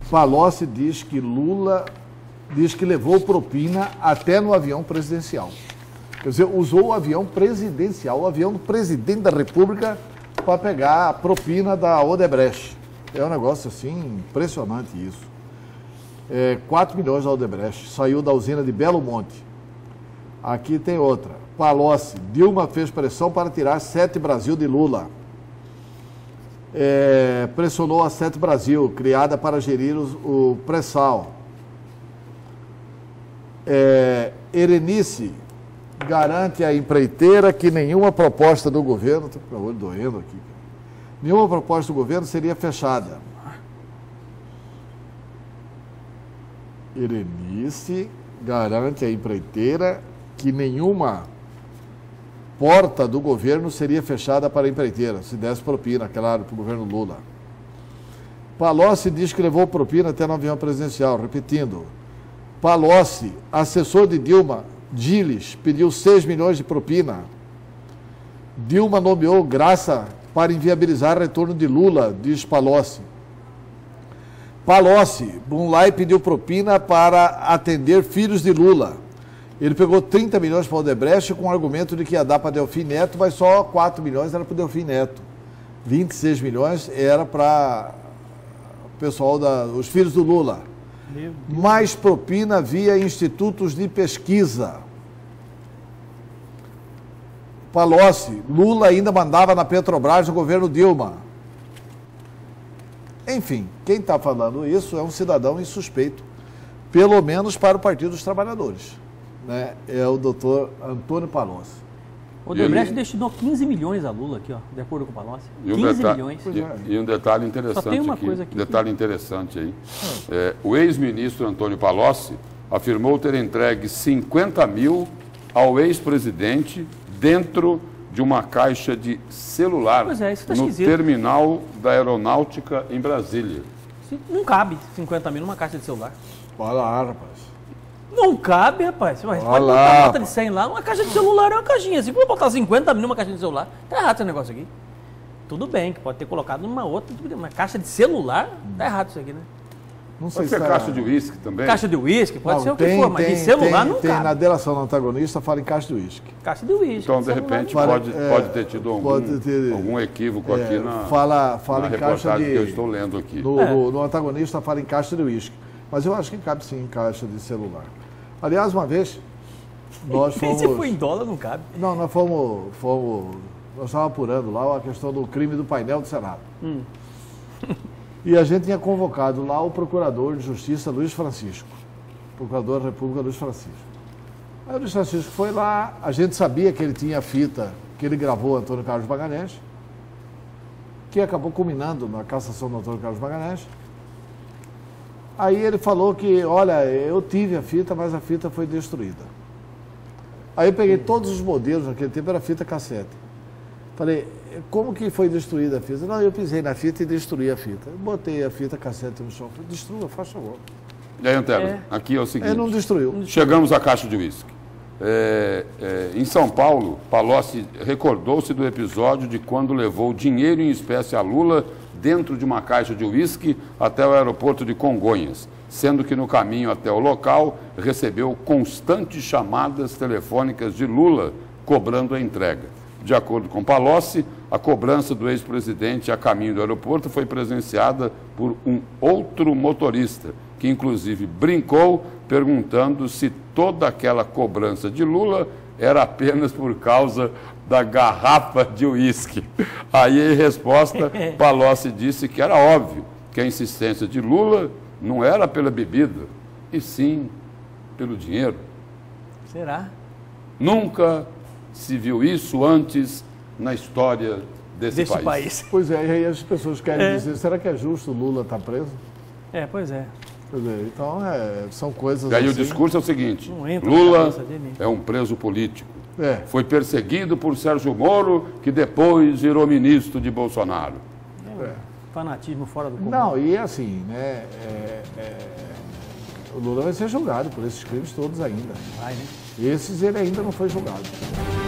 Palocci diz que Lula levou propina até no avião presidencial. Quer dizer, usou o avião presidencial, o avião do presidente da República, para pegar a propina da Odebrecht. É um negócio assim, impressionante isso. 4 milhões da Odebrecht, saiu da usina de Belo Monte. Aqui tem outra. Palocci, Dilma fez pressão para tirar 7 Brasil de Lula. Pressionou a 7 Brasil, criada para gerir o pré-sal. Erenice garante à empreiteira que nenhuma proposta do governo, estou com o olho doendo aqui, nenhuma proposta do governo seria fechada. Erenice garante à empreiteira que nenhuma porta do governo seria fechada para a empreiteira, se desse propina, claro, para o governo Lula. Palocci diz que levou propina até no avião presidencial, repetindo. Palocci, assessor de Dilma, Diles, pediu 6 milhões de propina. Dilma nomeou Graça para inviabilizar o retorno de Lula, diz Palocci. Palocci, Bunlai pediu propina para atender filhos de Lula. Ele pegou 30 milhões para o Odebrecht com o argumento de que ia dar para Delfim Neto, mas só 4 milhões era para o Delfim Neto. 26 milhões era para o pessoal os filhos do Lula. Mais propina via institutos de pesquisa. Palocci, Lula ainda mandava na Petrobras no governo Dilma. Enfim, quem está falando isso é um cidadão insuspeito, pelo menos para o Partido dos Trabalhadores. Né? É o doutor Antônio Palocci. O Odebrecht destinou 15 milhões a Lula aqui, ó, de acordo com o Palocci. 15 milhões. E um detalhe interessante Só tem uma aqui. Coisa aqui detalhe interessante aí. O ex-ministro Antônio Palocci afirmou ter entregue 50 mil ao ex-presidente dentro de uma caixa de celular no terminal da Aeronáutica em Brasília. Não cabe 50 mil numa caixa de celular. Olha lá, rapaz. Não cabe, rapaz. Você pode botar nota de 100 lá, uma caixa de celular é uma caixinha. Se for botar 50 mil numa caixa de celular, tá errado esse negócio aqui. Tudo bem, que pode ter colocado numa outra, uma caixa de celular, tá errado isso aqui, né? Não sei pode ser caixa de uísque também? Caixa de uísque, pode ser o que for, mas de celular não cabe. Na delação do antagonista fala em caixa de uísque. Caixa de uísque. Então, de repente, pode ter tido algum equívoco aqui na reportagem que eu estou lendo aqui. No antagonista fala em caixa de uísque. Mas eu acho que cabe sim em caixa de celular. Aliás, uma vez, nós fomos... Se for em dólar, não cabe. Não, nós fomos... Nós estávamos apurando lá a questão do crime do painel do Senado. E a gente tinha convocado lá o procurador de justiça, Luiz Francisco. Procurador da República, Luiz Francisco. Aí o Luiz Francisco foi lá, a gente sabia que ele tinha a fita que ele gravou Antônio Carlos Magalhães, que acabou culminando na cassação do Antônio Carlos Magalhães. Aí ele falou que, olha, eu tive a fita, mas a fita foi destruída. Aí eu peguei todos os modelos, naquele tempo era fita cassete. Falei, como que foi destruída a fita? Não, eu pisei na fita e destruí a fita. Eu botei a fita cassete no chão, falei, destrua, faz favor. E aí, Antero, aqui é o seguinte... Ele não destruiu. Chegamos à caixa de uísque. Em São Paulo, Palocci recordou-se do episódio de quando levou dinheiro em espécie a Lula dentro de uma caixa de uísque até o aeroporto de Congonhas, sendo que no caminho até o local recebeu constantes chamadas telefônicas de Lula cobrando a entrega. De acordo com Palocci, a cobrança do ex-presidente a caminho do aeroporto foi presenciada por um outro motorista, que inclusive brincou perguntando se toda aquela cobrança de Lula era apenas por causa da garrafa de uísque. Aí, em resposta, Palocci disse que era óbvio que a insistência de Lula não era pela bebida, e sim pelo dinheiro. Será? Nunca se viu isso antes na história desse país. Pois é, e aí as pessoas querem dizer, será que é justo o Lula estar preso? Pois é. Quer dizer, então, são coisas E aí assim... o discurso é o seguinte, Lula é um preso político. Foi perseguido por Sérgio Moro, que depois virou ministro de Bolsonaro. Fanatismo fora do comum. Não, e assim, né, o Lula vai ser julgado por esses crimes todos ainda. Vai, né? Esses ele ainda não foi julgado.